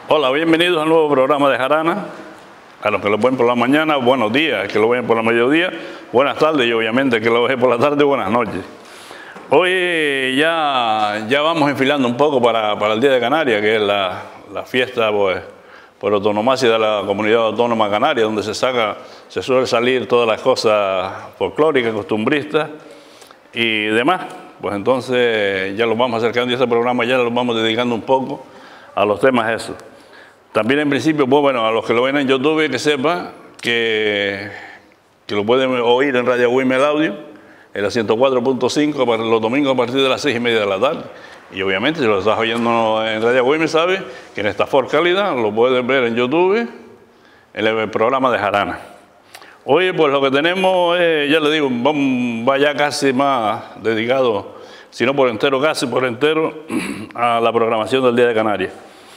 Hola, bienvenidos al nuevo programa de Jarana. A los que lo ven por la mañana, buenos días, que lo ven por la mediodía, buenas tardes y obviamente que lo ven por la tarde, buenas noches. Hoy ya vamos enfilando un poco para el Día de Canarias, que es la fiesta pues, por autonomacia de la Comunidad Autónoma Canaria, donde se suele salir todas las cosas folclóricas, costumbristas y demás. Pues entonces ya lo vamos acercando y este programa ya lo vamos dedicando un poco a los temas esos. También en principio, pues bueno, a los que lo ven en YouTube, que sepan que lo pueden oír en Radio WIM el audio, en la 104.5 los domingos a partir de las 6:30 de la tarde. Y obviamente, si lo estás oyendo en Radio WIM, sabes que en esta calidad lo puedes ver en YouTube, en el programa de Jarana. Hoy, pues lo que tenemos es, ya le digo, va ya casi más dedicado, si no por entero, casi por entero, a la programación del Día de Canarias.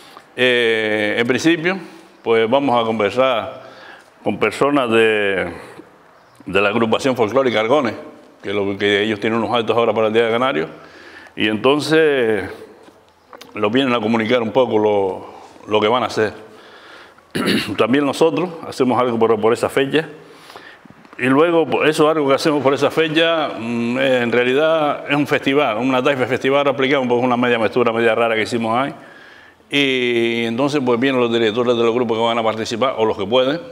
En principio, pues vamos a conversar con personas de la agrupación folclórica Argones, que ellos tienen unos actos ahora para el Día de Canarias, y entonces los vienen a comunicar un poco lo que van a hacer. También nosotros hacemos algo por esa fecha, y luego eso algo que hacemos por esa fecha, en realidad es un festival, una taifa festival aplicado, pues una media mezcla, media rara que hicimos ahí. Y entonces pues vienen los directores de los grupos que van a participar, o los que pueden,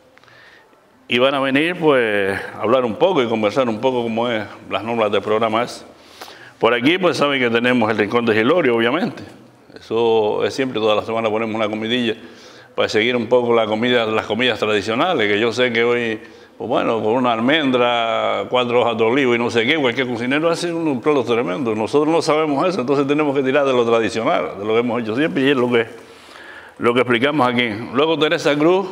y van a venir pues a hablar un poco y conversar un poco como es las normas del programa ese. Por aquí pues saben que tenemos el Rincón de Gilorio, obviamente. Eso es siempre, toda la semana ponemos una comidilla para seguir un poco las comidas tradicionales, que yo sé que hoy, pues bueno, con una almendra, 4 hojas de olivo y no sé qué, cualquier cocinero hace un plato tremendo. Nosotros no sabemos eso, entonces tenemos que tirar de lo tradicional, de lo que hemos hecho siempre, y es lo que explicamos aquí. Luego Teresa Cruz,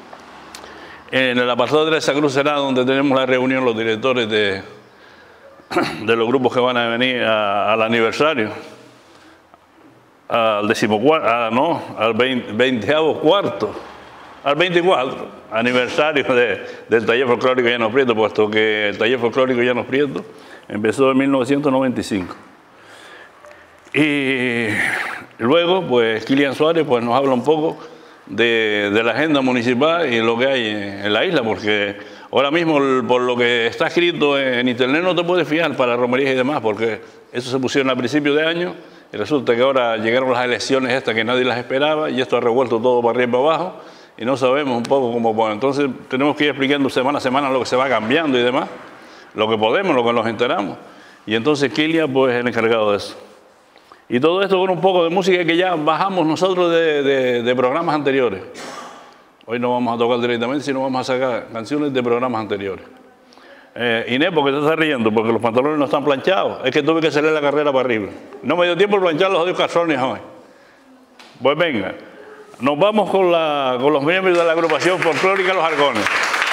en el apartado de Teresa Cruz será donde tenemos la reunión los directores de los grupos que van a venir al aniversario, al 24 aniversario del taller folclórico Llanos Prieto, puesto que el taller folclórico Llanos Prieto empezó en 1995. Y luego, pues, Kilian Suárez pues, nos habla un poco de la agenda municipal y lo que hay en la isla, porque ahora mismo, por lo que está escrito en internet, no te puedes fiar para romerías y demás, porque eso se pusieron a principios de año y resulta que ahora llegaron las elecciones estas que nadie las esperaba y esto ha revuelto todo para arriba y para abajo. Y no sabemos un poco cómo, bueno, entonces tenemos que ir explicando semana a semana lo que se va cambiando y demás, lo que podemos, lo que nos enteramos. Y entonces Kilian pues es el encargado de eso. Y todo esto con un poco de música que ya bajamos nosotros de programas anteriores. Hoy no vamos a tocar directamente, sino vamos a sacar canciones de programas anteriores. Inés, ¿por qué te estás riendo? Porque los pantalones no están planchados. Es que tuve que salir la carrera para arriba. No me dio tiempo de planchar los 2 calzones hoy. Pues venga. Nos vamos con los miembros de la agrupación folclórica Los Argones.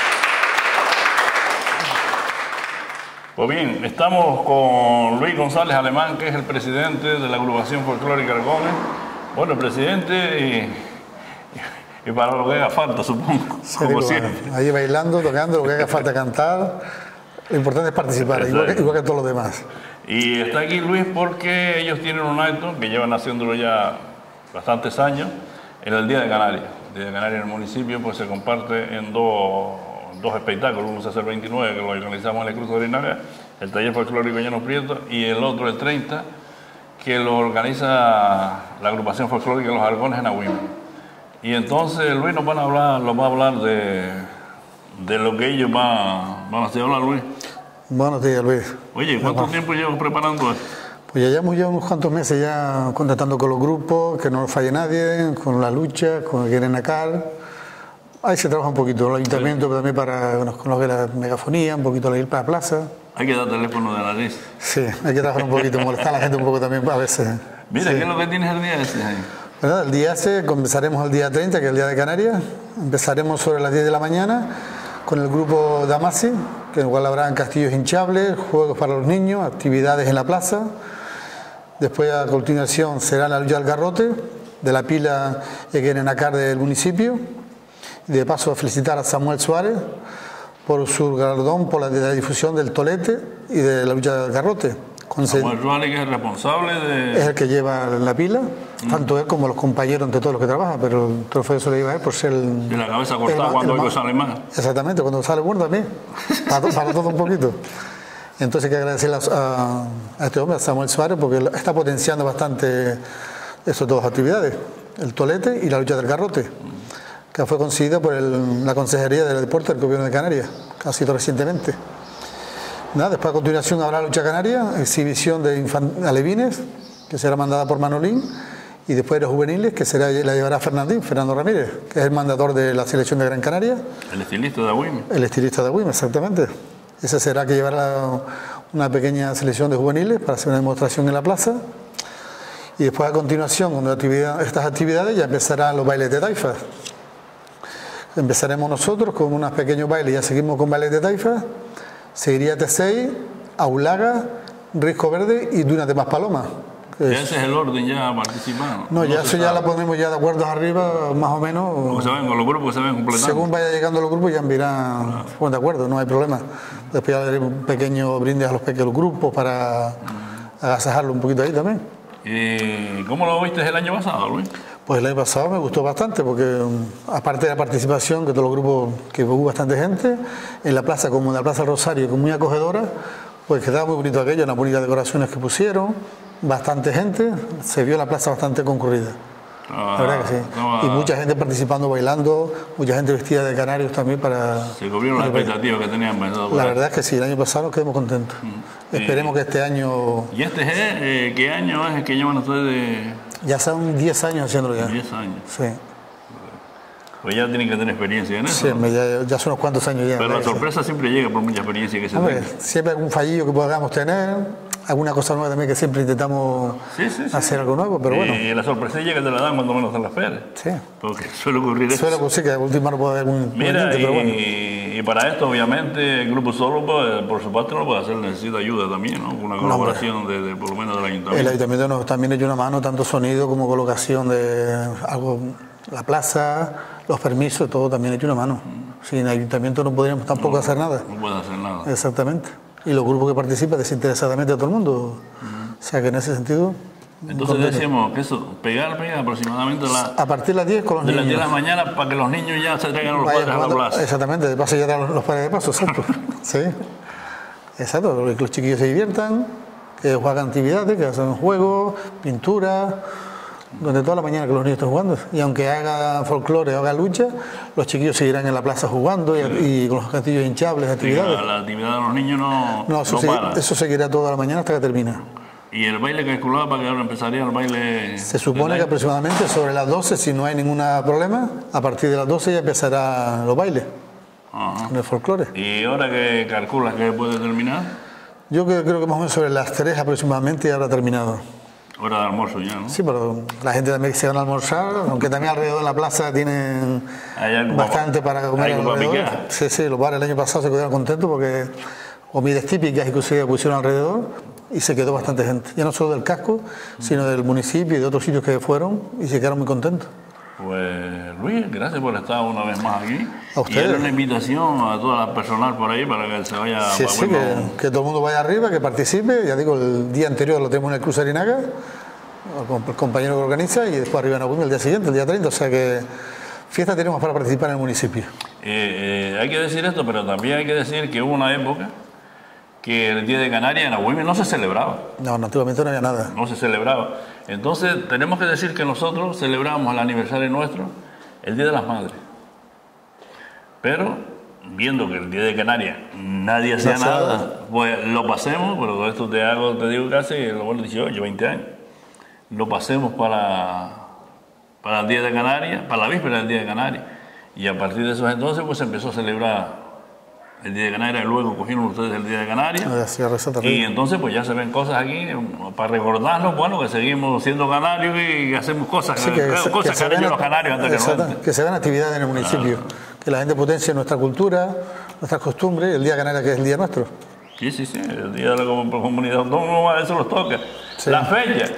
Pues bien, estamos con Luis González Alemán, que es el presidente de la agrupación folclórica Argones. Bueno, el presidente y para lo que haga falta, supongo, sí, como siempre. Ahí bailando, tocando, lo que haga falta cantar. Lo importante es participar, igual que todos los demás. Y está aquí Luis porque ellos tienen un acto que llevan haciéndolo ya bastantes años, en el Día de Canarias. El Día de Canarias en el municipio pues se comparte en dos espectáculos. Uno se hace el 29, que lo organizamos en el Cruz Ordinaria, el taller folclórico Llanos Prieto, y el otro el 30, que lo organiza la agrupación folclórica Los Argones en Agüime. Y entonces Luis nos va a hablar de lo que ellos van a hacer. Hola Luis. Buenos días Luis. Oye, ¿cuánto tiempo llevas preparando esto? Pues ya llevamos unos cuantos meses ya contactando con los grupos, que no nos falle nadie, con la lucha, con el Guerenacal. Ahí se trabaja un poquito, el ayuntamiento también para con lo que es la megafonía, un poquito ir para la plaza. Hay que dar teléfono de la lista. Sí, hay que trabajar un poquito, molestar a la gente un poco también a veces. Mira, sí. ¿Qué es lo que tienes el día ese ahí? Bueno, el día ese comenzaremos el día 30, que es el Día de Canarias. Empezaremos sobre las 10 de la mañana con el grupo Damasi, que en el cual habrán castillos hinchables, juegos para los niños, actividades en la plaza. Después, a continuación, será la lucha del garrote de la pila Guerenacal del municipio. Y de paso, a felicitar a Samuel Suárez por su galardón por la difusión del tolete y de la lucha del garrote. Samuel Suárez, que es el responsable de... Es el que lleva la pila, tanto él como los compañeros entre todos los que trabajan, pero el trofeo se lo lleva a él por ser el... De la cabeza cortada cuando algo sale mal. Exactamente, cuando sale bueno también, para todo un poquito. Entonces hay que agradecerle a este hombre, a Samuel Suárez, porque está potenciando bastante esas dos actividades, el tolete y la lucha del garrote, que fue concedida por la Consejería del Deporte del Gobierno de Canarias, que ha sido recientemente. Nada, después a continuación habrá lucha canaria, exhibición de alevines, que será mandada por Manolín, y después de los juveniles, que la llevará Fernando Ramírez, que es el mandador de la selección de Gran Canaria. El estilista de Agüime. El estilista de Agüime, exactamente. Ese será que llevará una pequeña selección de juveniles para hacer una demostración en la plaza. Y después a continuación, con estas actividades, ya empezarán los bailes de taifa. Empezaremos nosotros con unos pequeños bailes, ya seguimos con bailes de taifa. Seguiría T6, Aulaga, Risco Verde y Dunas de Maspalomas. Ese es el orden ya participando. No, ya eso ya la ponemos ya de acuerdo arriba, más o menos. Porque se ven con los grupos, se ven completando. Según vaya llegando los grupos ya mirarán, de acuerdo, no hay problema. Después ya haremos un pequeño brindis a los pequeños grupos para agasajarlo un poquito ahí también. ¿Cómo lo viste el año pasado, Luis? Pues el año pasado me gustó bastante porque aparte de la participación, que todos los grupos, que hubo bastante gente, en la plaza, como en la Plaza Rosario, que es muy acogedora, pues quedaba muy bonito aquello, unas bonitas decoraciones que pusieron, bastante gente, se vio la plaza bastante concurrida. La verdad que sí. Y mucha gente participando, bailando, mucha gente vestida de canarios también para... Se cubrieron las expectativas que tenían. La verdad es que sí, el año pasado nos quedamos contentos. Esperemos que este año... ¿Y qué año es el que llevan ustedes? Ya son 10 años haciéndolo ya. 10 años. Sí. Pues ya tienen que tener experiencia en eso. Sí, ya son unos cuantos años ya. Pero la sorpresa siempre llega por mucha experiencia que se tenga. Siempre algún fallillo que podamos tener, alguna cosa nueva también que siempre intentamos hacer algo nuevo, pero bueno. Y la sorpresilla que te la dan cuando menos te la esperes. Sí. Porque suele ocurrir eso. Suele ocurrir que a última hora puede haber algún Mira, pero bueno. Y para esto, obviamente, el grupo solo, por su parte, no lo puede hacer, necesita ayuda también, ¿no? Una colaboración por lo menos del ayuntamiento. El ayuntamiento nos también echó una mano, tanto sonido como colocación de algo, la plaza, los permisos, todo también echó una mano. Sin el ayuntamiento no podríamos tampoco hacer nada. No puede hacer nada. Exactamente. Y los grupos que participan desinteresadamente a todo el mundo. O sea que en ese sentido... Entonces decíamos que eso, pegar aproximadamente a partir de las 10 con los niños. De las 10 de la mañana para que los niños ya se traigan los padres a la plaza. Exactamente, de paso ya dan los padres de paso, exacto. Sí. Exacto, que los chiquillos se diviertan, que jueguen actividades, que hacen juegos, pintura, donde toda la mañana que los niños estén jugando. Y aunque haga folclore o haga lucha, los chiquillos seguirán en la plaza jugando y con los castillos hinchables, actividades. Sí, la actividad de los niños no para. Eso seguirá toda la mañana hasta que termine. ¿Y el baile calculado para que ahora empezaría el baile? Se supone que aproximadamente sobre las 12, si no hay ningún problema, a partir de las 12 ya empezarán los bailes. Con el folclore. ¿Y ahora que calculas que puede terminar? Yo creo que más o menos sobre las 3 aproximadamente ya habrá terminado. Hora de almuerzo ya, ¿no? Sí, pero la gente también se van a almorzar, aunque también alrededor de la plaza tienen bastante para comer alrededor. Sí, los bares el año pasado se quedaron contentos porque comidas típicas y cosas que pusieron alrededor y se quedó bastante gente. Ya no solo del casco, sino del municipio y de otros sitios que fueron y se quedaron muy contentos. Pues Luis, gracias por estar una vez más aquí. A ustedes. Y darle una invitación a toda la personal por ahí para que se vaya. Sí, que todo el mundo vaya arriba, que participe. Ya digo, el día anterior lo tenemos en el Cruz Arinaga, con el compañero que organiza, y después arriba en Agüime el día siguiente, el día 30. O sea que fiesta tenemos para participar en el municipio. Hay que decir esto, pero también hay que decir que hubo una época que el Día de Canarias en Agüime no se celebraba. No, naturalmente no había nada. No se celebraba. Entonces, tenemos que decir que nosotros celebramos el aniversario nuestro el Día de las Madres. Pero, viendo que el Día de Canarias nadie hacía nada, pues lo pasemos, pero todo esto te digo casi los 18, 20 años. Lo pasemos para el Día de Canarias, para la víspera del Día de Canarias. Y a partir de esos entonces, pues se empezó a celebrar el Día de Canarias, luego cogieron ustedes el Día de Canarias. Y entonces pues ya se ven cosas aquí para recordarnos, bueno, que seguimos siendo canarios y hacemos cosas, cosas que han hecho los canarios anteriormente. Que se ven actividades en el municipio, que la gente potencie nuestra cultura, nuestras costumbres, el Día de Canarias que es el día nuestro. Sí, el Día de la Comunidad Autónoma, eso los toca. Sí. La fecha.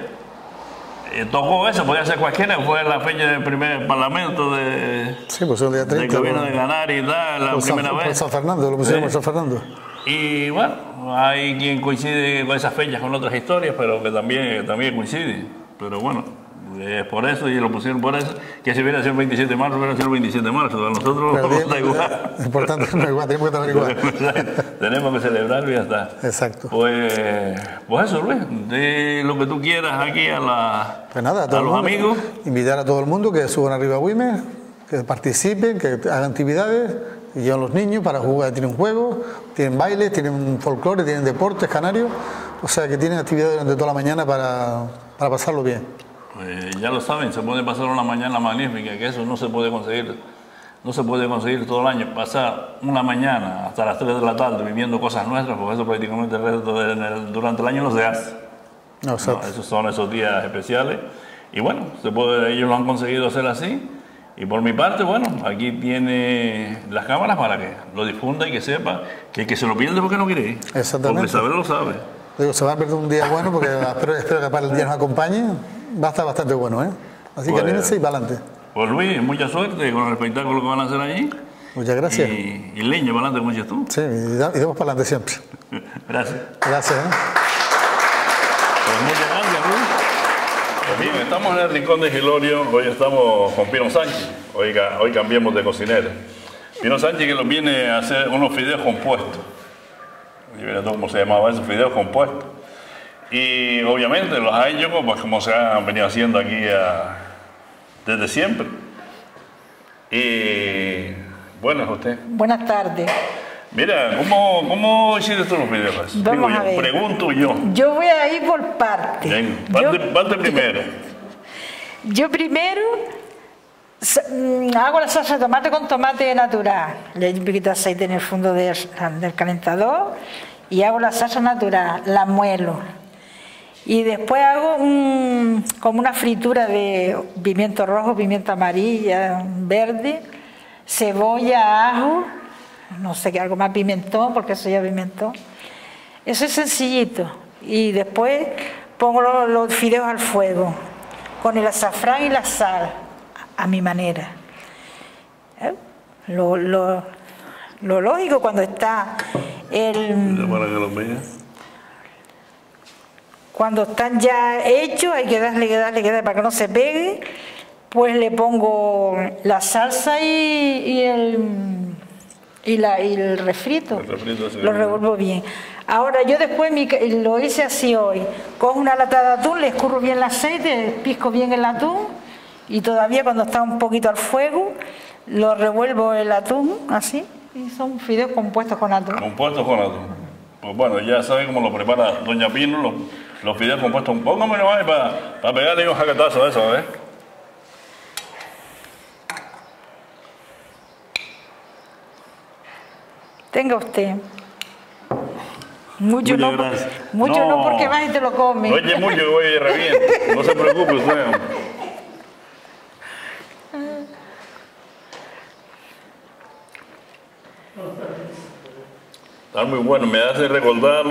Tocó eso, podía ser cualquiera, fue la fecha del primer parlamento de, pues el día 30, del gobierno de Canarias y tal, la primera vez. San Fernando, lo pusieron por San Fernando. Y bueno, hay quien coincide con esas fechas con otras historias, pero que también coincide. Pero bueno, es por eso, y lo pusieron por eso, que si hubiera sido el 27 de marzo, hubiera sido el 27 de marzo. A nosotros nos da igual. Es importante, no igual, tenemos que estar igual. Tenemos que celebrarlo y ya está. Exacto. Pues eso, Luis, de lo que tú quieras aquí pues nada, a los amigos. Invitar a todo el mundo que suban arriba a Güímez, que participen, que hagan actividades, y llevan los niños para jugar. Tienen juegos, tienen bailes, tienen folclore, tienen deportes canarios, o sea que tienen actividades durante toda la mañana para pasarlo bien. Pues ya lo saben, se puede pasar una mañana magnífica, que eso no se puede conseguir todo el año. Pasar una mañana hasta las 3 de la tarde viviendo cosas nuestras, porque eso prácticamente durante el año no se hace. No, esos son esos días especiales. Y bueno, ellos lo han conseguido hacer así. Y por mi parte, bueno, aquí tiene las cámaras para que lo difunda y que sepa que el que se lo pierde porque no quiere ir. Exactamente. Porque saber lo sabe. Digo, se va a perder un día bueno porque espero que para el día nos acompañe. Va a estar bastante bueno, ¿eh? Así que anímense y para adelante. Pues Luis, mucha suerte con el espectáculo que van a hacer allí. Muchas gracias. Y leño para adelante, como dices tú. Sí, y damos para adelante siempre. Gracias. Gracias, ¿eh? Pues muchas gracias, Luis. Pues bien, estamos en el Rincón de Gilorio. Hoy estamos con Pino Sánchez. Hoy cambiamos de cocinero. Pino Sánchez que nos viene a hacer unos fideos compuestos. Y mira tú cómo se llamaba esos fideos compuestos. Y obviamente los ha hecho pues, como se han venido haciendo aquí desde siempre. Y bueno, usted. Buenas tardes. Mira, ¿cómo hiciste tú los fideos? Vamos a ver. Pregunto yo. Yo voy a ir por partes. Parte primero. Yo primero hago la salsa de tomate con tomate natural. Le echo un poquito de aceite en el fondo del calentador y hago la salsa natural, la muelo. Y después hago como una fritura de pimiento rojo, pimiento amarilla, verde, cebolla, ajo, no sé qué, algo más pimentón, porque eso ya pimentón. Eso es sencillito. Y después pongo los fideos al fuego, con el azafrán y la sal, a mi manera. Lo lógico cuando está cuando están ya hechos, hay que darle para que no se pegue. Pues le pongo la salsa y el refrito. Lo revuelvo bien. Ahora yo después lo hice así hoy. Cojo una lata de atún, le escurro bien el aceite, pisco bien el atún y todavía cuando está un poquito al fuego, lo revuelvo el atún así y son fideos compuestos con atún. Compuestos con atún. Pues bueno, ya sabe cómo lo prepara Doña Pino, los fideos compuestos. Póngame nomás para pegarle un jaquetazo de eso, ¿eh? Tenga usted. Mucho no porque más y te lo come. Oye, mucho que voy a reviento. No se preocupe usted. Está muy bueno, me hace recordar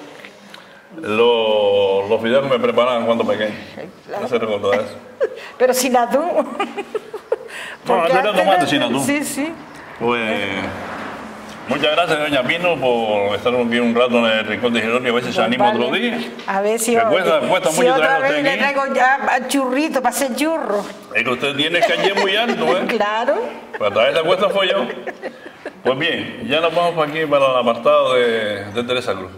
los fideos que me preparaban cuando pequeño. Me hace recordar eso. Pero sin atún. No, era tomate sin atún. Sí, sí. Pues muchas gracias, Doña Pino, por estar aquí un rato en el Rincón de Gilorio. A ver si se anima otro día. A ver si cuesta mucho otra vez usted le traigo ya churrito para hacer churros. Es que usted tiene el calle muy alto, ¿eh? Claro. Para traer esa cuesta fue yo. Pues bien, ya nos vamos para aquí, para el apartado de Teresa Cruz.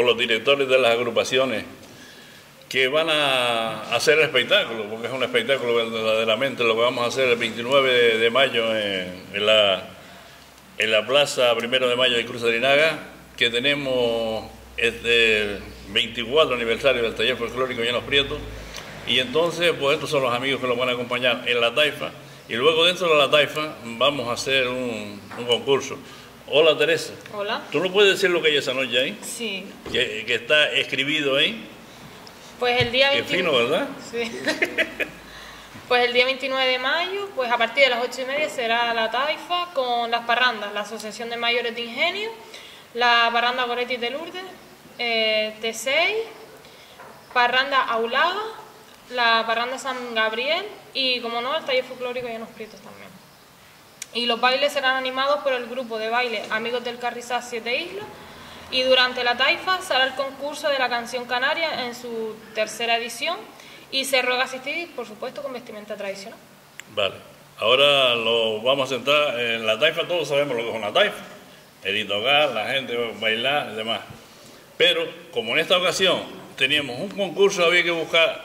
con los directores de las agrupaciones que van a hacer el espectáculo, porque es un espectáculo verdaderamente lo que vamos a hacer el 29 de mayo en la plaza 1 de mayo de Cruz de Larinaga, que tenemos el 24 aniversario del taller folclórico Llanos Prietos, y entonces pues estos son los amigos que los van a acompañar en la taifa, y luego dentro de la taifa vamos a hacer un concurso. Hola Teresa. Hola. ¿Tú no puedes decir lo que hay esa noche ahí? Sí. Que está escribido ahí. Pues el día Qué 29... fino, ¿verdad? Sí. Pues el día 29 de mayo, pues a partir de las 8:30 será la taifa con las parrandas, la Asociación de Mayores de Ingenio, la parranda Goretti de Lourdes, T6, parranda Aulaga, la parranda San Gabriel y, como no, el taller folclórico Llanos Prietos también. Y los bailes serán animados por el grupo de baile Amigos del Carrizal 7 Islas, y durante la taifa será el concurso de la canción canaria en su 3ª edición, y se ruega asistir, por supuesto, con vestimenta tradicional. Vale. Ahora lo vamos a sentar en la taifa, todos sabemos lo que es una taifa. El tocar, la gente bailar y demás. Pero, como en esta ocasión teníamos un concurso, había que buscar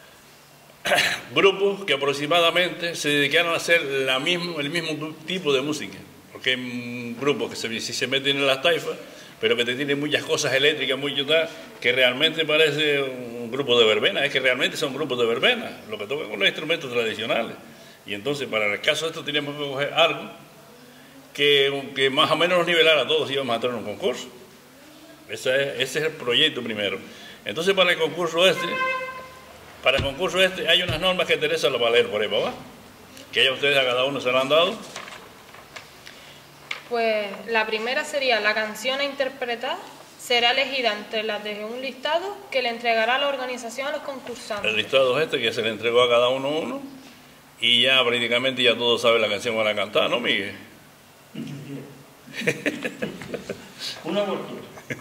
grupos que aproximadamente se dedicaran a hacer el mismo tipo de música. Porque hay grupos que si se meten en las taifas, pero que te tienen muchas cosas eléctricas, muy tal, que realmente parece un grupo de verbena, es que realmente son grupos de verbena, lo que tocan con los instrumentos tradicionales. Y entonces, para el caso de esto, teníamos que coger algo que más o menos nos nivelara a todos y íbamos a entrar en un concurso. Ese es el proyecto primero. Entonces, para el concurso este hay unas normas que Teresa lo va a leer por ahí para abajo, que ya ustedes a cada uno se lo han dado. Pues la primera sería: la canción a interpretar será elegida entre las de un listado que le entregará la organización a los concursantes. El listado es este, que se le entregó a cada uno, y ya prácticamente ya todos saben la canción que van a cantar, ¿no, Miguel? Una cortura.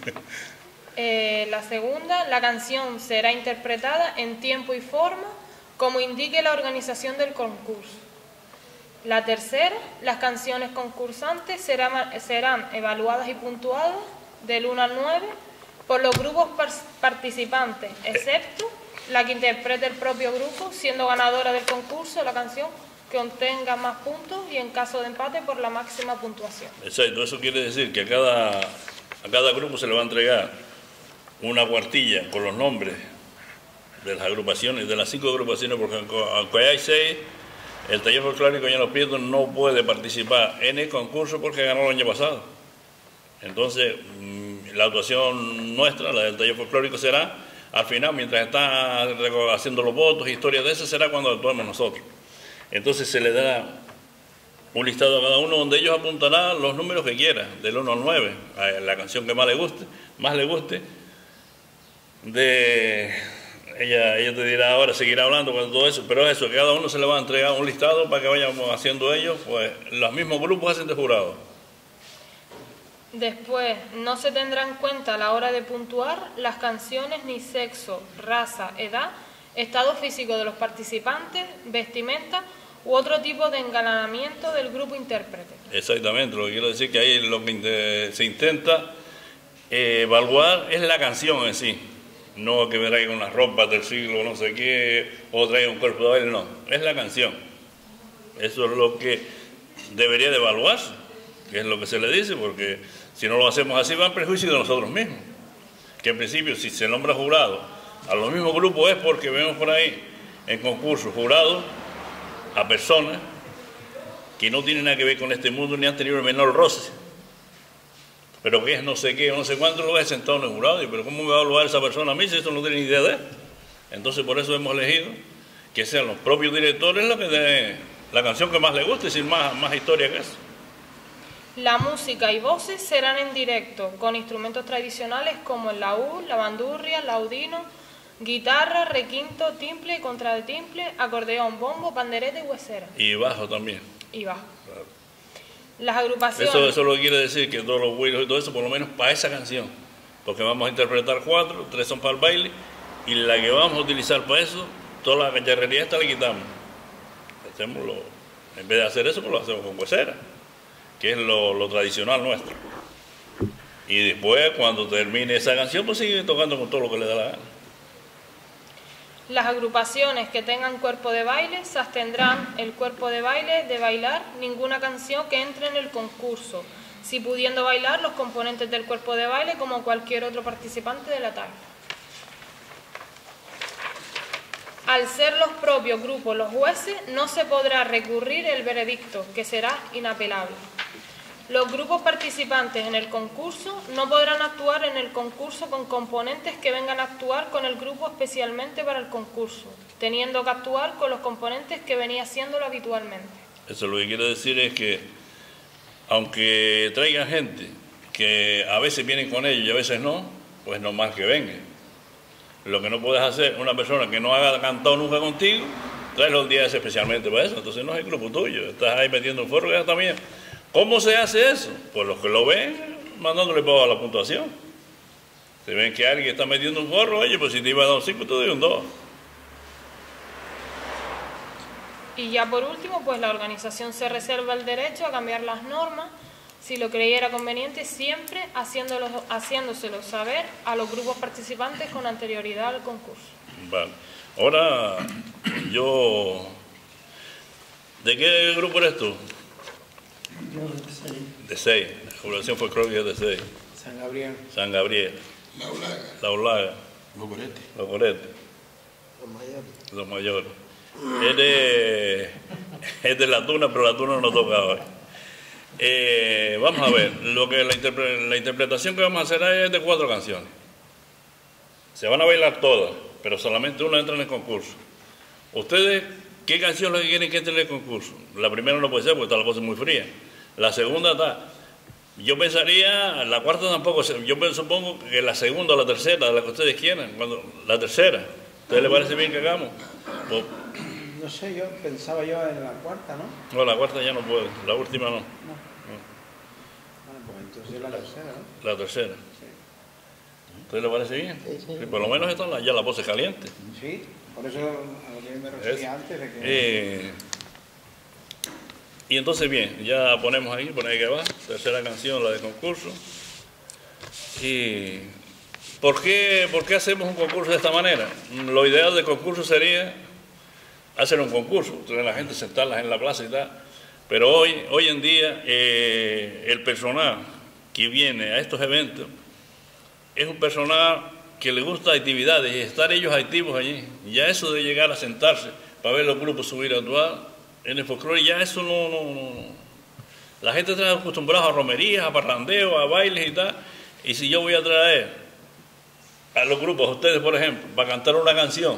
La segunda: la canción será interpretada en tiempo y forma como indique la organización del concurso. La tercera: las canciones concursantes serán evaluadas y puntuadas del 1 al 9 por los grupos participantes, excepto la que interprete el propio grupo, siendo ganadora del concurso la canción que obtenga más puntos, y en caso de empate por la máxima puntuación. Exacto, eso quiere decir que a cada grupo se le va a entregar una cuartilla con los nombres de las agrupaciones, de las 5 agrupaciones, porque aunque hay 6, el taller folclórico Llanos Prietos no puede participar en el concurso porque ganó el año pasado. Entonces, la actuación nuestra, la del taller folclórico, será al final, mientras está haciendo los votos, historias de eso, será cuando actuamos nosotros. Entonces se le da un listado a cada uno donde ellos apuntarán los números que quieran, del 1 al 9, a la canción que más le guste. Ella te dirá ahora, seguirá hablando con todo eso, pero eso, que cada uno se le va a entregar un listado para que vayamos haciendo ellos, pues los mismos grupos hacen de jurado. Después, no se tendrá en cuenta a la hora de puntuar las canciones ni sexo, raza, edad, estado físico de los participantes, vestimenta u otro tipo de engalanamiento del grupo intérprete. Exactamente, lo que quiero decir que ahí lo que se intenta evaluar es la canción en sí. No que traiga unas ropas del siglo no sé qué, o traiga un cuerpo de baile, no. Es la canción. Eso es lo que debería de evaluarse, que es lo que se le dice, porque si no lo hacemos así va en perjuicio de nosotros mismos. Que en principio, si se nombra jurado a los mismos grupos, es porque vemos por ahí en concursos jurados a personas que no tienen nada que ver con este mundo ni han tenido el menor roce. Pero que es no sé qué o no sé cuánto, lo he sentado en el jurado. Y pero ¿cómo me va a evaluar esa persona a mí si esto no tiene ni idea de él? Entonces por eso hemos elegido que sean los propios directores los que den la canción que más les guste, sin más historia que eso. La música y voces serán en directo, con instrumentos tradicionales como el laúd, la bandurria, laudino, guitarra, requinto, timple y contra de timple, acordeón, bombo, pandereta y huesera. Y bajo también. Y bajo. Claro. Las agrupaciones... Eso lo que quiere decir que todos los huilos y todo eso, por lo menos para esa canción. Porque vamos a interpretar 4, 3 son para el baile, y la que vamos a utilizar para eso, toda la cacharrería esta la quitamos. En vez de hacer eso, pues lo hacemos con huesera, que es lo tradicional nuestro. Y después, cuando termine esa canción, pues sigue tocando con todo lo que le da la gana. Las agrupaciones que tengan cuerpo de baile se abstendrán el cuerpo de baile de bailar ninguna canción que entre en el concurso, si pudiendo bailar los componentes del cuerpo de baile como cualquier otro participante de la taifa. Al ser los propios grupos los jueces, no se podrá recurrir el veredicto, que será inapelable. Los grupos participantes en el concurso no podrán actuar en el concurso con componentes que vengan a actuar con el grupo especialmente para el concurso, teniendo que actuar con los componentes que venía haciéndolo habitualmente. Eso lo que quiere decir es que, aunque traigan gente que a veces vienen con ellos y a veces no, pues normal que vengan. Lo que no puedes hacer, una persona que no haya cantado nunca contigo, tráelo el día ese especialmente para eso, entonces no es el grupo tuyo, estás ahí metiendo un forro que ya está bien. ¿Cómo se hace eso? Pues los que lo ven, mandándole para la puntuación. Si ven que alguien está metiendo un forro, oye, pues si te iba a dar un 5, te doy un 2. Y ya por último, pues la organización se reserva el derecho a cambiar las normas, si lo creyera conveniente, siempre haciéndoselo saber a los grupos participantes con anterioridad al concurso. Vale. Ahora, yo... ¿De qué grupo eres tú? Yo de 6. De 6. La población folclórica es de 6. San Gabriel. San Gabriel. La Ulaga. La Ulaga. Los Coretes. Los Coretes. Los Mayores. Los Mayores. Es de la Tuna, pero la Tuna no toca hoy. Vamos a ver, la interpretación que vamos a hacer ahí es de 4 canciones. Se van a bailar todas, pero solamente una entra en el concurso. Ustedes, ¿qué canción es la que quieren que entre en el concurso? La primera no puede ser porque está la cosa muy fría. La segunda está... Yo pensaría, la cuarta tampoco, yo supongo que la segunda o la tercera, la que ustedes quieran, la tercera. ¿A ustedes les parece bien que hagamos? Pues, No sé, yo pensaba yo en la cuarta, ¿no? no, la cuarta ya no puedo, la última no. Bueno, pues entonces la tercera, ¿no? La tercera. Sí. ¿A ustedes les parece bien? Sí, por lo menos están ya las voces calientes. Sí, por eso a lo que me refería antes de que... Y entonces, bien, ya ponemos ahí, pone ahí que va, tercera canción, la de concurso. Y ¿por qué hacemos un concurso de esta manera? Lo ideal del concurso sería hacer un concurso, tener a la gente, sentarlas en la plaza y tal. Pero hoy en día el personal que viene a estos eventos es un personal que le gusta actividades y estar ellos activos allí. Ya eso de llegar a sentarse para ver los grupos subir a actuar en el folclore, ya eso no. La gente está acostumbrada a romerías, a parrandeos, a bailes y tal. Y si yo voy a traer a los grupos, a ustedes por ejemplo, para cantar una canción,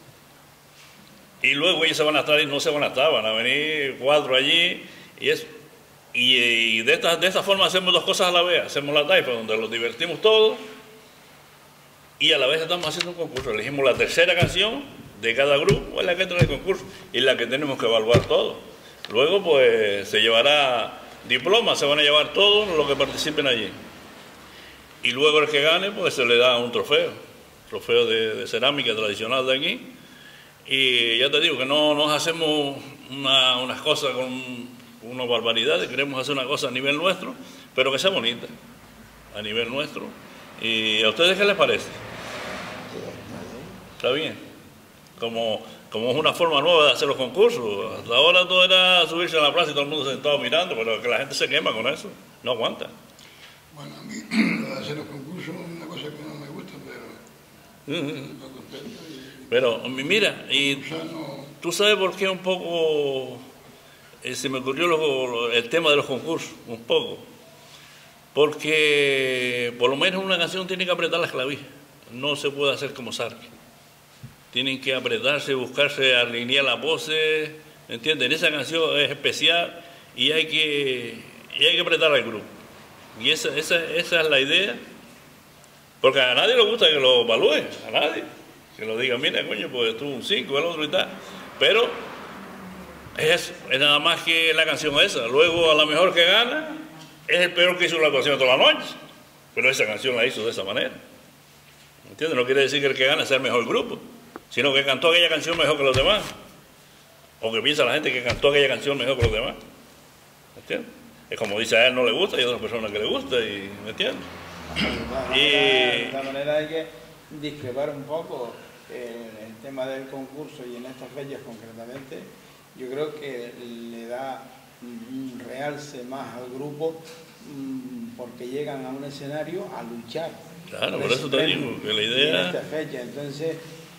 y luego ellos se van a estar y no se van a estar, van a venir 4 allí, y eso. Y de esta forma hacemos 2 cosas a la vez. Hacemos la taifa, donde los divertimos todos, y a la vez estamos haciendo un concurso. Elegimos la tercera canción de cada grupo, es la que entra en el concurso, y la que tenemos que evaluar todos. Luego, pues, se llevará diplomas, se van a llevar todos los que participen allí. Y luego el que gane, pues se le da un trofeo de cerámica tradicional de aquí. Y ya te digo que no nos hacemos unas cosas con unas barbaridades, queremos hacer una cosa a nivel nuestro, pero que sea bonita, a nivel nuestro. ¿Y a ustedes qué les parece? ¿Está bien? Como es una forma nueva de hacer los concursos. Hasta ahora todo era subirse a la plaza y todo el mundo sentado mirando, pero que la gente se quema con eso, no aguanta. Bueno, a mí lo de hacer los concursos es una cosa que no me gusta, pero lo comprendo. Pero mira, y tú sabes por qué un poco se me ocurrió el tema de los concursos, un poco. Porque por lo menos una canción tiene que apretar las clavijas, no se puede hacer como Sarki. Tienen que apretarse, buscarse, alinear las voces, ¿entienden? Esa canción es especial y hay que apretar al grupo. Y esa es la idea, porque a nadie le gusta que lo evalúen, a nadie. Que lo digan, mira, coño, pues tú un 5, el otro y tal. Pero es nada más que la canción esa. Luego, a la mejor que gana, es el peor que hizo la canción toda la noche. Pero esa canción la hizo de esa manera. ¿Entiendes? No quiere decir que el que gana sea el mejor grupo, sino que cantó aquella canción mejor que los demás. O que piensa la gente que cantó aquella canción mejor que los demás. ¿Entiendes? Es como dice, a él no le gusta y a otras personas que le gusta, y ¿me entiendes? De esta manera hay que discrepar un poco en el tema del concurso y en estas fechas concretamente. Yo creo que le da un realce más al grupo porque llegan a un escenario a luchar. Claro, por eso te digo que la idea... En esta fecha, entonces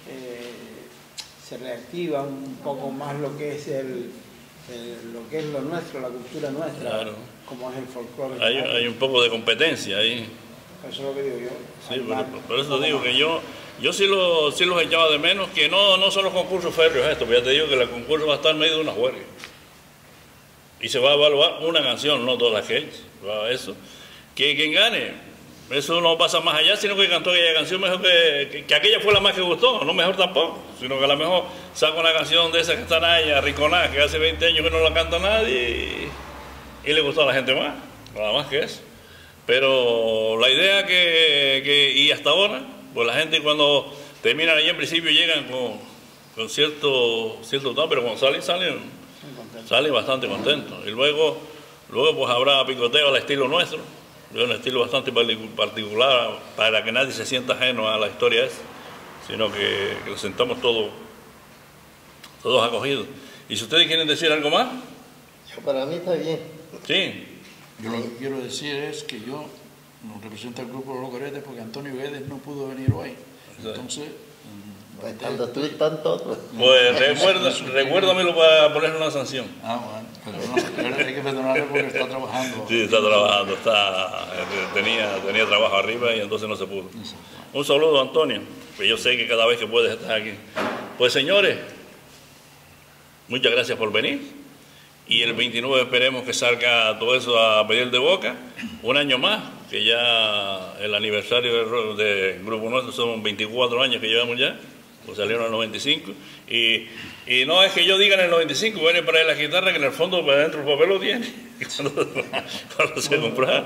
se reactiva un poco más lo que es lo que es lo nuestro, la cultura nuestra, claro, como es el folclore. Hay un poco de competencia ahí. Eso es lo que digo yo. Sí, por eso te digo que yo sí los echaba de menos, que no son los concursos férreos esto, pero ya te digo que el concurso va a estar en medio de una huelga. Y se va a evaluar una canción, no todas las que eso. Que quien gane, eso no pasa más allá, sino que cantó aquella canción mejor que aquella fue la más que gustó, no mejor tampoco, sino que a lo mejor saca una canción de esas que están ahí, arrinconadas, que hace 20 años que no la canta nadie y le gustó a la gente más, nada más que eso. Pero la idea y hasta ahora, pues la gente cuando terminan allí en principio llegan con cierto tono, pero cuando salen bastante contentos. Y luego pues habrá picoteo al estilo nuestro, un estilo bastante particular para que nadie se sienta ajeno a la historia esa, sino que lo sentamos todos acogidos. Y si ustedes quieren decir algo más. Para mí está bien. Sí. Yo lo que quiero decir es que yo no represento al grupo Los Locoretes porque Antonio Guedes no pudo venir hoy. Entonces... Pues cuando tú estás todo. Pues recuérdamelo para ponerle una sanción. Bueno, pero no, hay que perdonarle porque está trabajando. Sí, está trabajando, tenía trabajo arriba y entonces no se pudo. Un saludo, Antonio, que yo sé que cada vez que puedes estás aquí. Pues señores, muchas gracias por venir. Y el 29 esperemos que salga todo eso a pedir de boca. Un año más, que ya el aniversario del grupo nuestro son 24 años que llevamos ya. Pues salieron en el 95 y no es que yo diga en el 95 viene para la guitarra, que en el fondo para adentro el papel lo tiene cuando se compraron.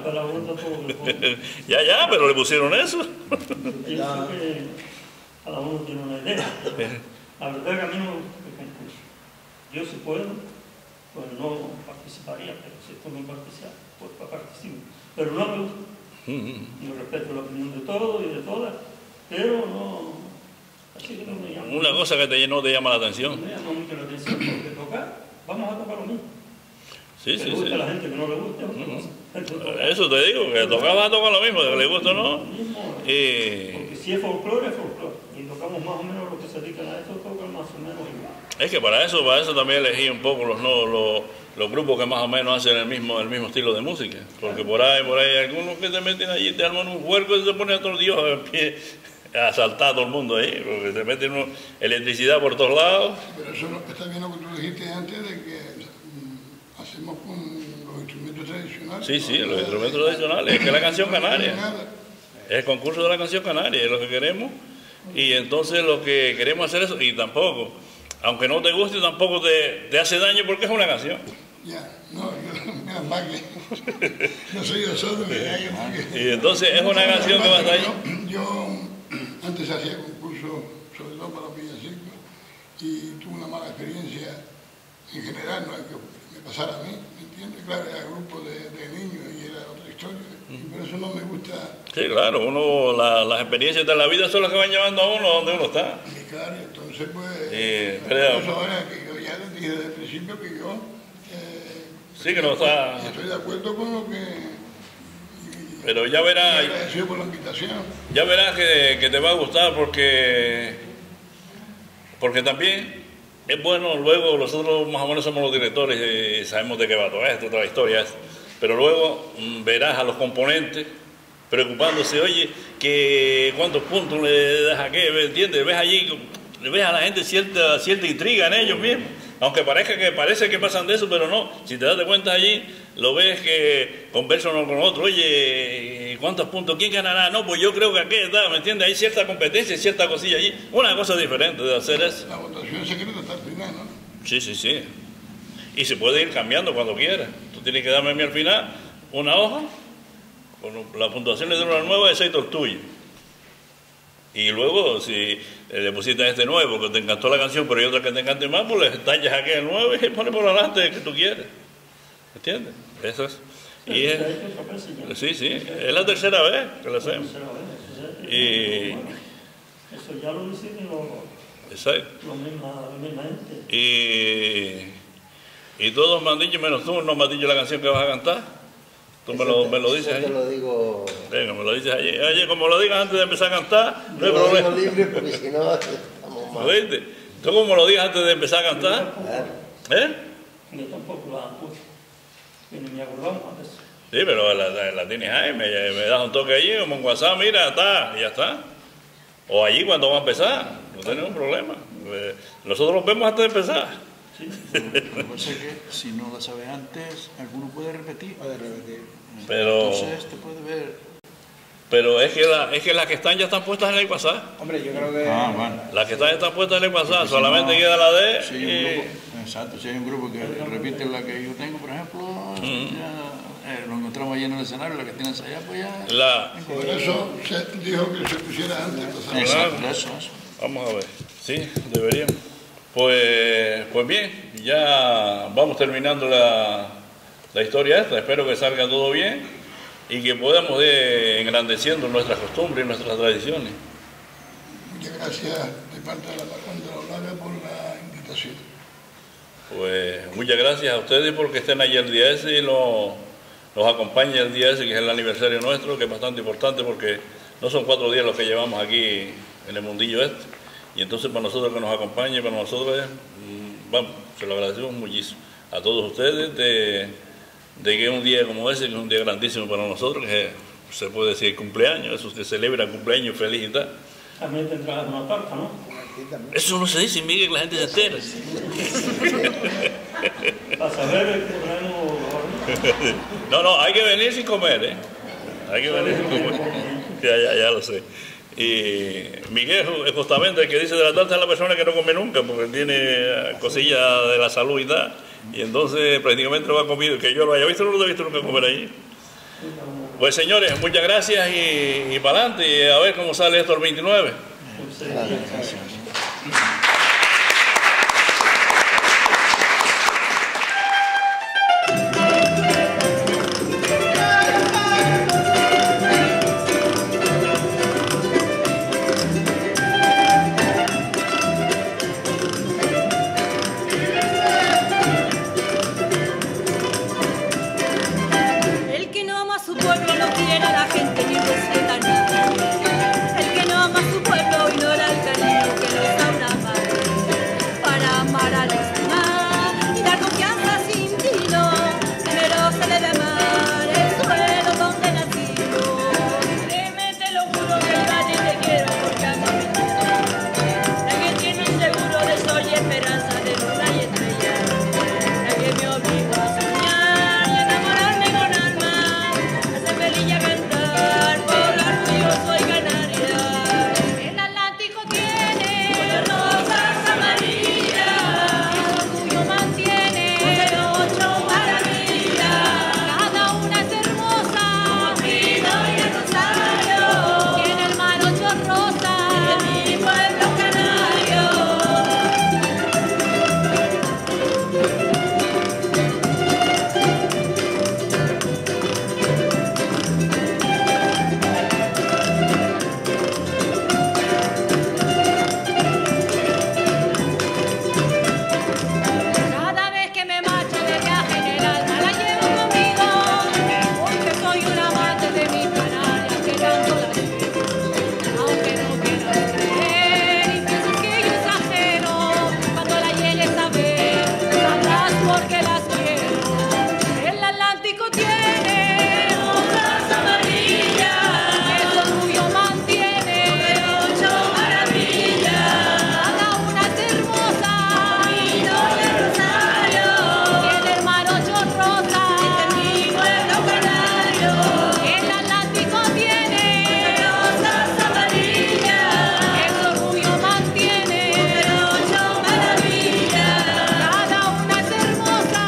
Ya, pero le pusieron eso. Yo pienso que cada uno tiene una idea. La verdad que a mí no me gusta el concurso. Yo si puedo, pues no participaría, pero si esto me participa, pues participo. Pero no me gusta. Yo respeto la opinión de todos y de todas, pero no... Una cosa que no te llama la atención. Me llama mucho la atención porque tocar, vamos a tocar lo mismo. Sí. gusta a la gente que no le gusta. Eso te digo, que tocar va a tocar lo mismo, que le gusta o no. Porque si es folclore, es folclore. Y tocamos más o menos lo que se dedican a esto, tocan más o menos igual. Es que para eso también elegí un poco los grupos que más o menos hacen el mismo estilo de música. Porque por ahí hay algunos que te meten allí, te arman un huerco y se ponen a todos Dios en pie a saltar a todo el mundo ahí, porque se meten electricidad por todos lados. Pero eso está bien lo que tú dijiste antes de que hacemos con los instrumentos tradicionales. Sí, los instrumentos tradicionales. Es que la canción canaria. Es el concurso de la canción canaria, es lo que queremos. Y entonces lo que queremos hacer es, y tampoco, aunque no te guste, tampoco te hace daño porque es una canción. Ya, no, yo más que no soy yo solo, y entonces es una canción que va a estar ahí. Yo antes hacía concursos, sobre todo para los villancicos, y tuve una mala experiencia en general, no es que me pasara a mí, ¿me entiendes? Claro, era grupo de niños y era otra historia, y por eso no me gusta. Sí, claro, las experiencias de la vida son las que van llevando a uno donde uno está. Y claro, entonces pues, creo. Ahora que yo ya les dije desde el principio que yo sí, que no está. Estoy de acuerdo con lo que. Pero ya verás. Agradecido por la invitación. Ya verás que te va a gustar porque también es bueno. Luego nosotros más o menos somos los directores y sabemos de qué va todo esto, toda la historia. Pero luego verás a los componentes preocupándose, oye, que cuántos puntos le das a qué, ¿entiendes? Ves allí, ves a la gente cierta intriga en ellos mismos. Aunque parece que pasan de eso, pero no. Si te das cuenta allí, lo ves que conversan uno con otro. Oye, ¿cuántos puntos? ¿Quién ganará? No, pues yo creo que aquel está, ¿me entiendes? Hay cierta competencia, cierta cosilla allí. Una cosa diferente de hacer eso. La votación secreta está al final, ¿no? Sí. Y se puede ir cambiando cuando quieras. Tú tienes que darme a mí al final una hoja, con las puntuaciones de una nueva, excepto el tuyo. Y luego, si le pusiste a este nuevo, que te encantó la canción, pero hay otra que te encante más, pues le tallas aquel nuevo y pones por adelante el que tú quieres. ¿Entiendes? Eso es. Y es, sí, es la tercera vez que lo hacemos. Y eso ya lo hicieron exacto. la misma gente. Y todos me han dicho, menos tú, no me has dicho la canción que vas a cantar. Tú me lo dices ahí. Te lo digo. Venga, me lo dices allí. Oye, como lo digas antes de empezar a cantar, no hay Lo digo problema. libre porque si no estamos mal. ¿Oíste? Tú como lo digas antes de empezar a cantar. ¿Eh? Yo tampoco la puse. Y ni me acordamos a veces. Sí, pero la tienes ahí, me das un toque allí, como en WhatsApp, mira, está, y ya está. O allí cuando va a empezar, no tenemos problema. Nosotros los vemos antes de empezar. Sí, lo que pasa es que si no la sabes antes, alguno puede repetir. Pero, entonces te puede ver. Pero es que las que están ya están puestas en el WhatsApp. Hombre, yo creo que... Bueno. Las que están ya están puestas en el WhatsApp, Porque solamente si no, queda la de... Si hay un grupo, exacto, si hay un grupo que repite la que yo tengo, por ejemplo, ya, lo encontramos allí en el escenario, la que tienes allá, pues ya... Por eso se dijo que se pusiera antes. Exacto, eso. Vamos a ver. Sí, deberíamos. Pues bien, ya vamos terminando la historia esta. Espero que salga todo bien y que podamos ir engrandeciendo nuestras costumbres y nuestras tradiciones. Muchas gracias de parte de la Parranda Olaga por la invitación. Pues muchas gracias a ustedes porque estén allí el día ese y nos acompañen el día ese, que es el aniversario nuestro, que es bastante importante porque no son 4 días los que llevamos aquí en el mundillo este. Y entonces para nosotros que nos acompañe, para nosotros vamos, se lo agradecemos muchísimo a todos ustedes de que un día como ese, que es un día grandísimo para nosotros, que se puede decir cumpleaños, eso se celebra cumpleaños feliz y tal. También tendrás una tarta, ¿no? Eso no se dice, Miguel, que la gente se entera. Para saber que traemos... No, hay que venir sin comer, ¿eh? Hay que venir sin comer. Ya lo sé. Y Miguel, justamente, el que dice de la tarta es la persona que no come nunca, porque tiene cosillas de la salud y tal. Y entonces prácticamente no ha comido. Que yo lo haya visto, no lo he visto nunca comer allí. Pues señores, muchas gracias y para adelante. Y a ver cómo sale esto el 29. El que no ama a su pueblo no quiere a la gente ni respeta nada. El que no ama a su pueblo ignora el cariño que nos da una madre. Para amar a los demás y dar confianza sin tino, primero se debe amar el suelo donde nacido. Créeme, te lo juro que yo a ti te quiero porque amo mi tierra. Nadie tiene un seguro de sol y esperanza de luna y estrella. Nadie me obliga a soñar y a enamorarme con alma. Hace feliz y a cantar, por orgullo soy canaria. El Atlántico tiene rosas amarillas, el orgullo mantiene 8 maravillas. Cada una es hermosa, como Pino y el Rosario. Tiene el mar 8 rosas, en mi pueblo canario. Cada vez que me marcho de viaje en el alma la llevo conmigo, porque soy un amante de mi Canarias que canto la quiero. Aunque no quieras creer y pienses que yo exagero, cuando la llegues a ver, sabrás por qué las quiero. El Atlántico tiene rosas amarillas, el orgullo mantiene 8 maravillas. Cada una es hermosa, Pino y el Rosario. Tiene el mar 8 rosas, en mi pueblo canario. El Atlántico tiene rosas amarillas, el orgullo mantiene 8 maravillas. Cada una es hermosa,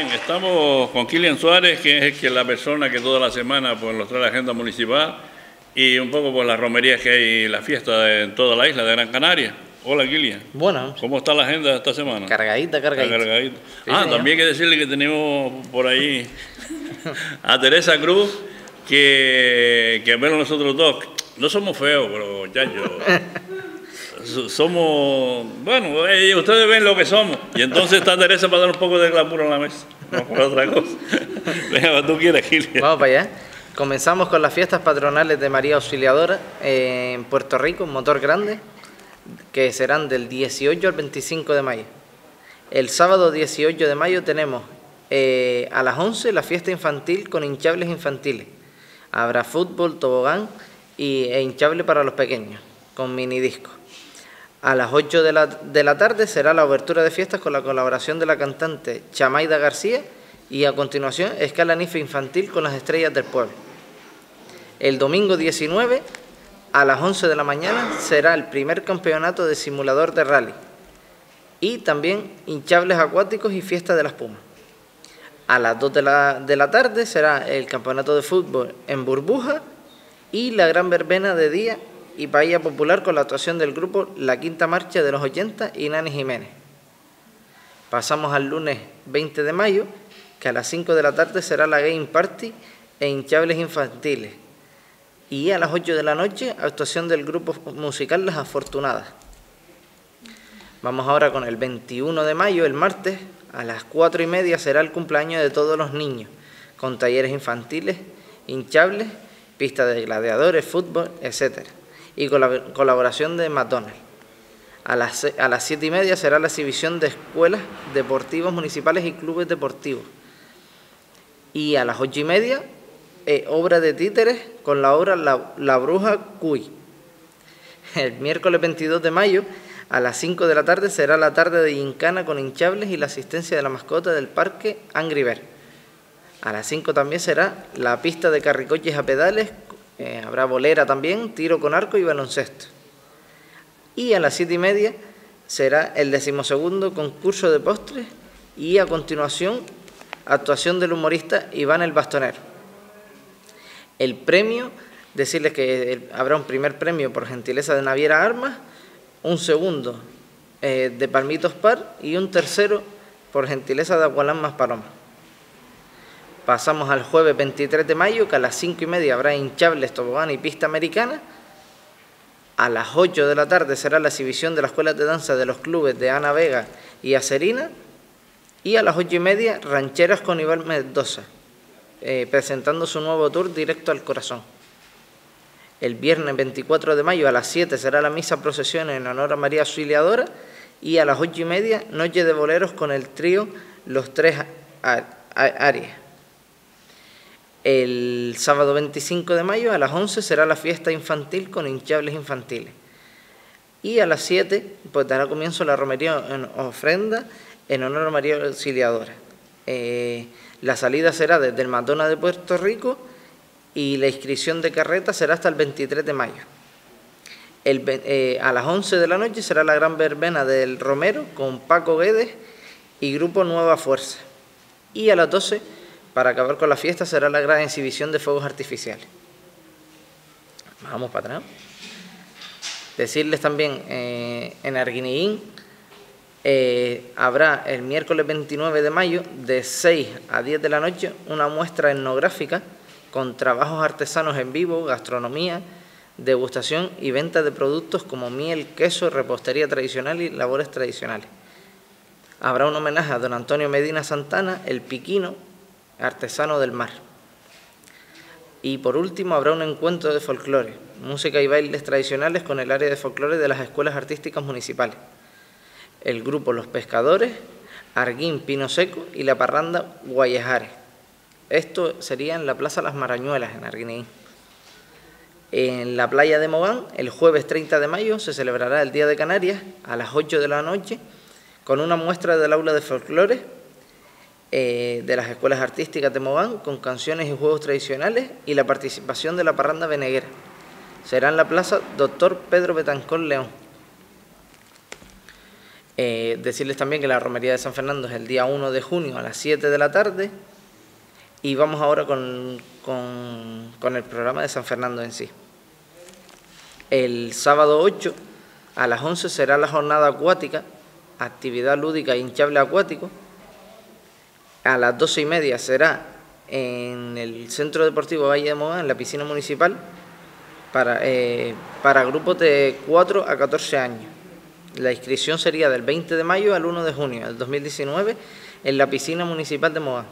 Bien, estamos con Kilian Suárez, que es la persona que toda la semana pues, nos trae la agenda municipal y un poco por las romerías que hay, la fiesta en toda la isla de Gran Canaria. Hola, Kilian. Bueno. ¿Cómo está la agenda esta semana? Cargadita. Sí, señor. También hay que decirle que tenemos por ahí a Teresa Cruz, que verlo nosotros dos. No somos feos, pero ya somos, bueno, ustedes ven lo que somos. Y entonces está Teresa para dar un poco de glamour a la mesa, no por otra cosa. Venga, tú quieres, Kilian. Vamos para allá. Comenzamos con las fiestas patronales de María Auxiliadora en Puerto Rico, en Motor Grande, que serán del 18 al 25 de mayo. El sábado 18 de mayo tenemos a las 11 la fiesta infantil con hinchables infantiles. Habrá fútbol, tobogán e hinchable para los pequeños, con minidisco. A las 8 de la tarde será la obertura de fiestas con la colaboración de la cantante Chamaida García y a continuación escala nife infantil con las estrellas del pueblo. El domingo 19 a las 11 de la mañana será el primer campeonato de simulador de rally y también hinchables acuáticos y fiesta de la espuma. A las 2 de la tarde será el campeonato de fútbol en burbuja y la gran verbena de día y paella popular con la actuación del grupo La Quinta Marcha de los 80 y Nani Jiménez. Pasamos al lunes 20 de mayo, que a las 5 de la tarde será la Game Party e hinchables infantiles. Y a las 8 de la noche, actuación del grupo musical Las Afortunadas. Vamos ahora con el 21 de mayo, el martes, a las 4:30 será el cumpleaños de todos los niños, con talleres infantiles, hinchables, pista de gladiadores, fútbol, etc. Y con la colaboración de McDonald's. A las 7:30 será la exhibición de escuelas deportivas municipales y clubes deportivos. Y a las 8:30, obra de títeres con la obra La Bruja Cuy. El miércoles 22 de mayo, a las 5 de la tarde, será la tarde de gincana con hinchables y la asistencia de la mascota del parque Angry Bird. A las 5 también será la pista de carricoches a pedales, habrá bolera también, tiro con arco y baloncesto. Y a las 7:30 será el 12º concurso de postres y a continuación actuación del humorista Iván el Bastonero. El premio, decirles que habrá un primer premio por gentileza de Naviera Armas, un segundo de Palmitos Par y un tercero por gentileza de Agualán Más Paloma. Pasamos al jueves 23 de mayo, que a las 5:30 habrá hinchables, tobogán y pista americana. A las 8 de la tarde será la exhibición de las escuelas de danza de los clubes de Ana Vega y Acerina. Y a las 8:30, rancheras con Iván Mendoza, presentando su nuevo tour Directo al Corazón. El viernes 24 de mayo a las 7 será la misa procesión en honor a María Auxiliadora. Y a las 8:30, noche de boleros con el trío Los Tres Arias. El sábado 25 de mayo a las 11 será la fiesta infantil con hinchables infantiles. Y a las 7 pues dará comienzo la romería en ofrenda en honor a María Auxiliadora. La salida será desde el Madonna de Puerto Rico y la inscripción de carreta será hasta el 23 de mayo. A las 11 de la noche será la gran verbena del Romero con Paco Guedes y Grupo Nueva Fuerza. Y a las 12, para acabar con la fiesta, será la gran exhibición de fuegos artificiales. Vamos para atrás. Decirles también, en Arguineguín habrá el miércoles 29 de mayo, de 6 a 10 de la noche, una muestra etnográfica con trabajos artesanos en vivo, gastronomía, degustación y venta de productos como miel, queso, repostería tradicional y labores tradicionales. Habrá un homenaje a don Antonio Medina Santana, el piquino, artesano del mar. Y por último habrá un encuentro de folclore, música y bailes tradicionales con el área de folclore de las escuelas artísticas municipales. El grupo Los Pescadores, Arguín Pino Seco y la parranda Guayejares. Esto sería en la Plaza Las Marañuelas, en Arguineguín. En la playa de Mogán, el jueves 30 de mayo, se celebrará el Día de Canarias a las 8 de la noche con una muestra del aula de folclore de las escuelas artísticas de Mogán con canciones y juegos tradicionales y la participación de la parranda veneguera. Será en la plaza Dr. Pedro Betancor León. Decirles también que la romería de San Fernando es el día 1 de junio a las 7 de la tarde. Y vamos ahora con el programa de San Fernando en sí. El sábado 8 a las 11 será la jornada acuática, actividad lúdica e hinchable acuático. A las 12:30 será en el Centro Deportivo Valle de Mogán, en la piscina municipal, para grupos de 4 a 14 años. La inscripción sería del 20 de mayo al 1 de junio del 2019 en la piscina municipal de Mogán.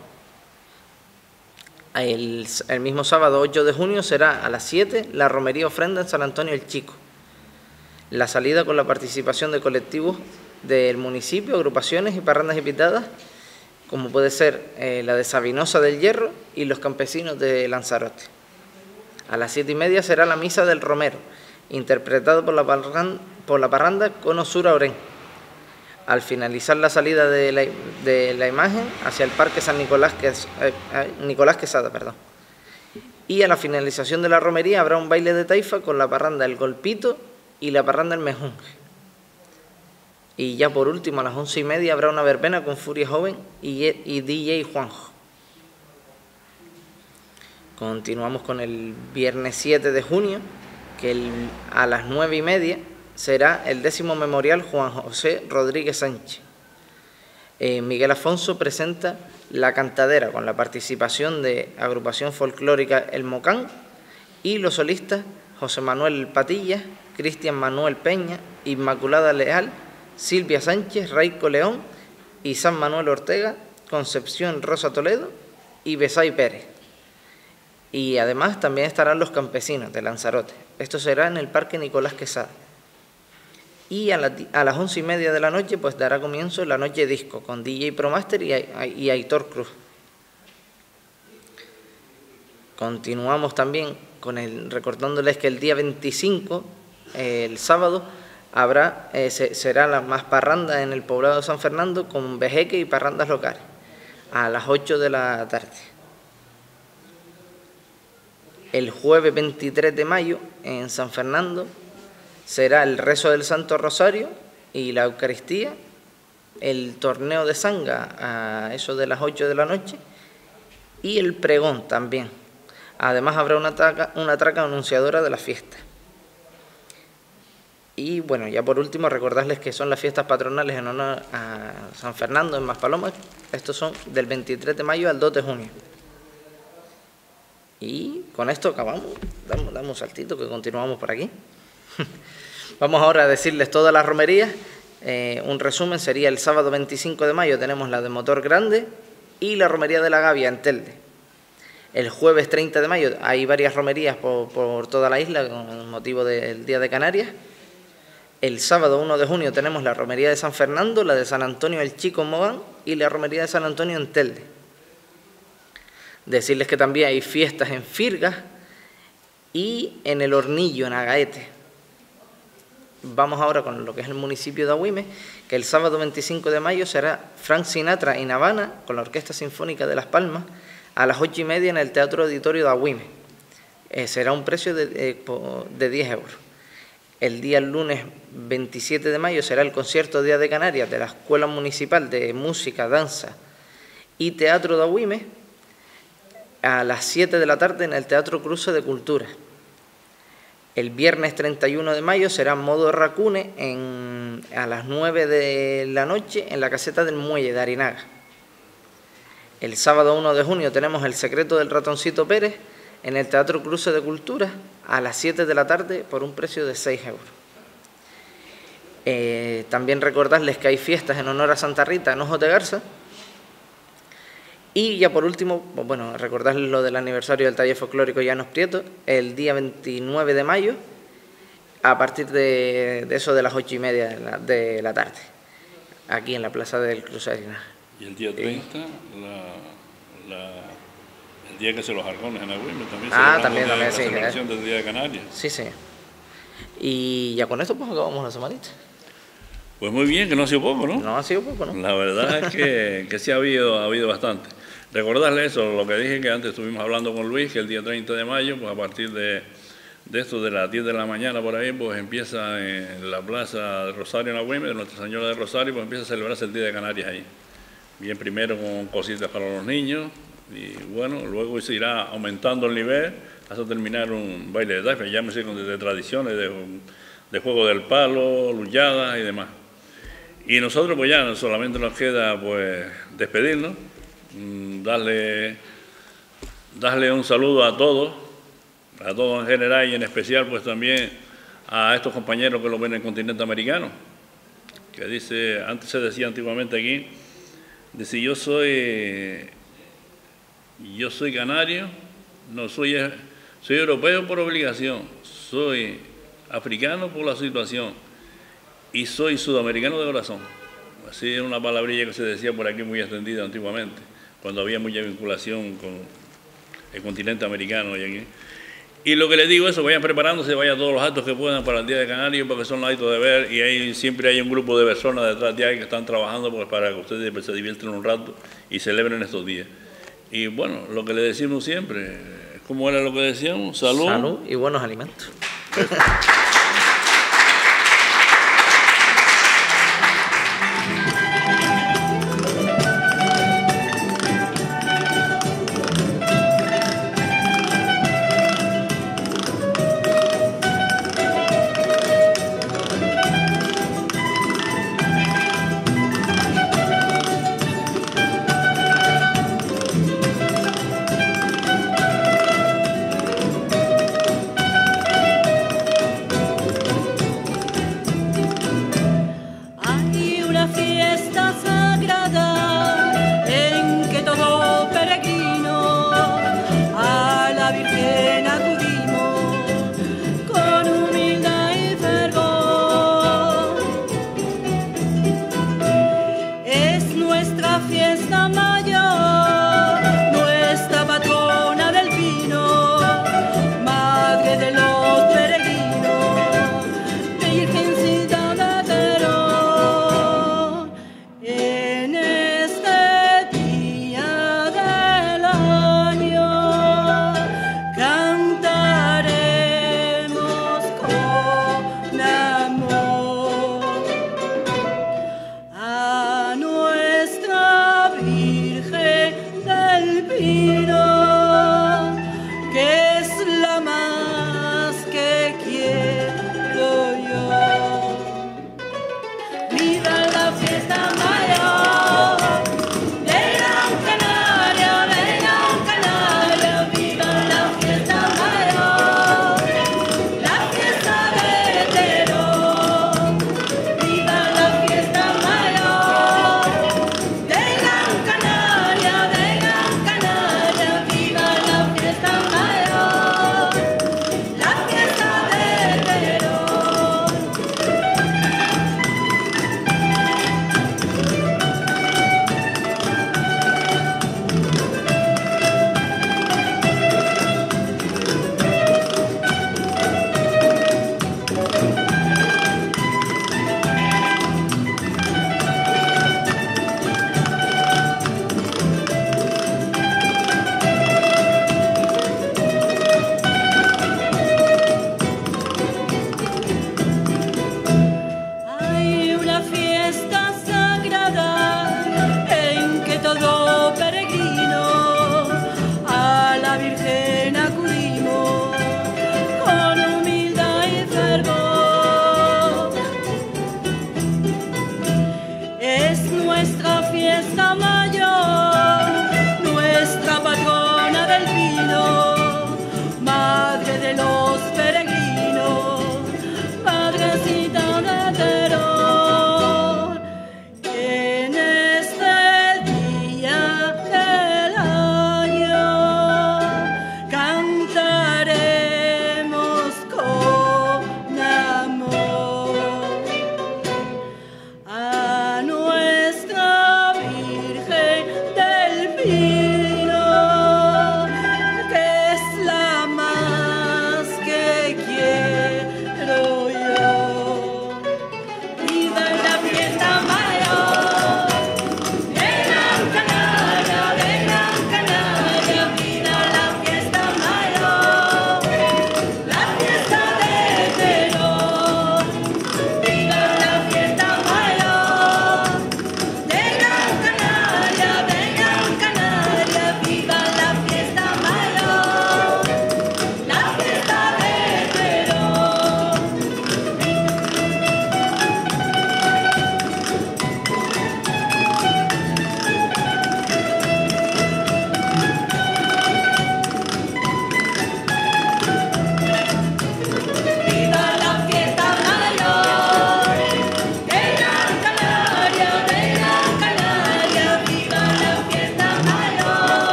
El mismo sábado 8 de junio será a las 7 la romería ofrenda en San Antonio el Chico. La salida con la participación de colectivos del municipio, agrupaciones y parrandas invitadas, como puede ser la de Sabinosa del Hierro y los campesinos de Lanzarote. A las 7:30 será la misa del Romero, interpretado por la parranda Cono Sur Aurén. Al finalizar la salida de la imagen hacia el Parque San Nicolás Quesada, y a la finalización de la romería habrá un baile de taifa con la parranda El Golpito y la parranda El Mejunje. Y ya por último, a las 11:30 habrá una verbena con Furia Joven y DJ Juanjo. Continuamos con el viernes 7 de junio, que a las 9:30 será el 10º memorial Juan José Rodríguez Sánchez. Miguel Afonso presenta La Cantadera con la participación de agrupación folclórica El Mocán y los solistas José Manuel Patillas, Cristian Manuel Peña, Inmaculada Leal, Silvia Sánchez, Raico León y San Manuel Ortega, Concepción Rosa Toledo y Besay Pérez. Y además también estarán los campesinos de Lanzarote. Esto será en el Parque Nicolás Quesada. Y a las 11:30 de la noche pues dará comienzo la noche disco con DJ Promaster y Aitor Cruz. Continuamos también recordándoles que el día 25, el sábado, será la más parranda en el poblado de San Fernando con vejeque y parrandas locales a las 8 de la tarde. El jueves 23 de mayo en San Fernando será el rezo del Santo Rosario y la Eucaristía, el torneo de sanga a eso de las 8 de la noche y el pregón también. Además habrá una traca anunciadora de la fiesta. Y bueno, ya por último recordarles que son las fiestas patronales en honor a San Fernando en Maspalomas. Estos son del 23 de mayo al 2 de junio. Y con esto acabamos. Damos un saltito que continuamos por aquí. Vamos ahora a decirles todas las romerías. Un resumen sería el sábado 25 de mayo tenemos la de Motor Grande y la romería de la Gavia en Telde. El jueves 30 de mayo hay varias romerías por toda la isla con motivo del Día de Canarias. El sábado 1 de junio tenemos la romería de San Fernando, la de San Antonio el Chico en Mogán y la romería de San Antonio en Telde. Decirles que también hay fiestas en Firgas y en el Hornillo, en Agaete. Vamos ahora con lo que es el municipio de Agüime, que el sábado 25 de mayo será Frank Sinatra en Habana con la Orquesta Sinfónica de Las Palmas a las 8:30 en el Teatro Auditorio de Agüime. Será un precio de 10 euros. El día lunes 27 de mayo será el concierto Día de Canarias de la Escuela Municipal de Música, Danza y Teatro de Agüime a las 7 de la tarde en el Teatro Cruce de Cultura. El viernes 31 de mayo será Modo Racune a las 9 de la noche en la caseta del Muelle de Arinaga. El sábado 1 de junio tenemos El Secreto del Ratoncito Pérez en el Teatro Cruce de Cultura a las 7 de la tarde por un precio de 6 euros. También recordarles que hay fiestas en honor a Santa Rita en Ojos de Garza. Y ya por último, bueno, recordarles lo del aniversario del taller folclórico Llanos Prieto, el día 29 de mayo, a partir de eso de las 8:30 de la tarde, aquí en la Plaza del Cruce de Arinaga. Y el día 30, el día que se los Argones en Agüime, también también, la sí, celebración del Día de Canarias. Sí, sí. Y ya con esto pues acabamos la semanita. Pues muy bien, que no ha sido poco, ¿no? No ha sido poco, ¿no? La verdad es que sí ha habido bastante. Recordarle eso, lo que dije que antes estuvimos hablando con Luis, que el día 30 de mayo, pues a partir de de esto de las 10 de la mañana por ahí, pues empieza en la plaza de Rosario en la Güemes, de Nuestra Señora de Rosario, pues empieza a celebrarse el Día de Canarias ahí. Bien primero con cositas para los niños y bueno, luego se irá aumentando el nivel hasta terminar un baile de taifa, ya me sé de tradiciones, de juego del palo, lulladas y demás. Y nosotros pues ya solamente nos queda pues despedirnos, darle un saludo a todos en general y en especial pues también a estos compañeros que lo ven en el continente americano, que dice, antes se decía antiguamente aquí, dice yo soy canario, no soy europeo por obligación, soy africano por la situación y soy sudamericano de corazón. Así es una palabrilla que se decía por aquí muy extendida antiguamente, cuando había mucha vinculación con el continente americano y aquí. Y lo que les digo es eso, vayan preparándose, vayan a todos los actos que puedan para el Día de Canarias, porque son los actos de ver, y ahí siempre hay un grupo de personas detrás de ahí que están trabajando pues, para que ustedes se diviertan un rato y celebren estos días. Y bueno, lo que le decimos siempre, ¿cómo era lo que decíamos? Salud. Salud y buenos alimentos.